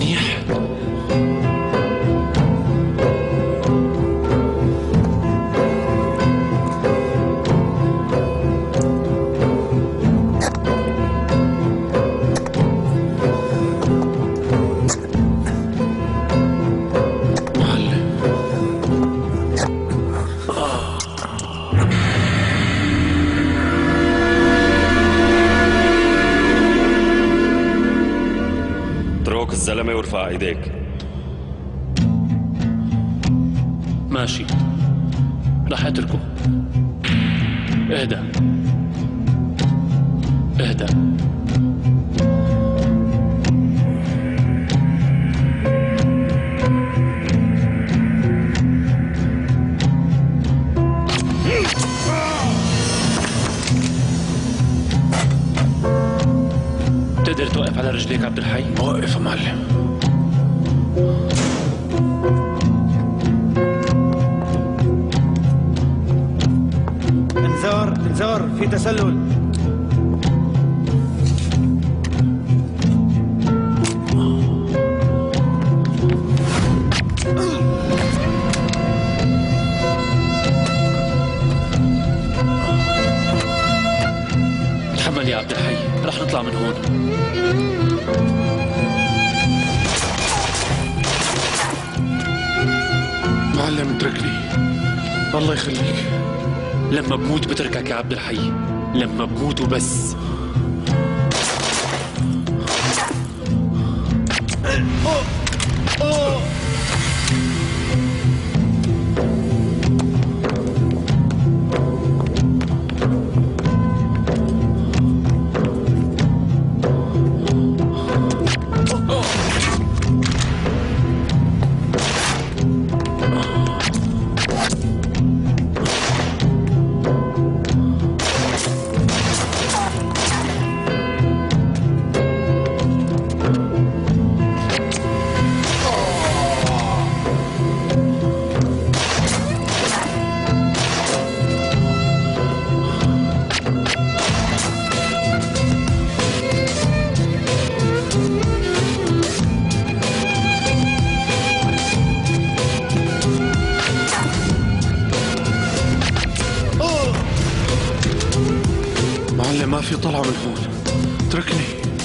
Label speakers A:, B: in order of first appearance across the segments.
A: منيح.
B: الزلمة وارفع ايديك.
A: ماشي، رح اتركه. اهدى اهدى. بتقدر توقف على رجليك عبد الحي؟
C: وقف يا معلم.
D: انذار في تسلل.
A: تحمل يا عبد الحي، رح نطلع من هون.
C: معلم اتركني، الله يخليك.
A: لما بموت بتركك يا عبد الحي، لما بموت وبس.
C: ما في طلعة من هون، اتركني.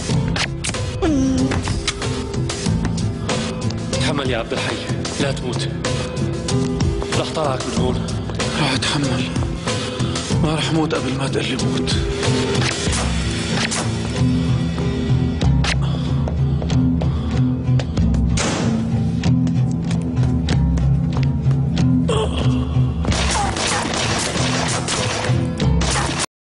A: تحمل يا عبد الحي، لا تموت. رح طلعك من هون.
C: راح اتحمل، ما رح موت قبل ما تقلي موت.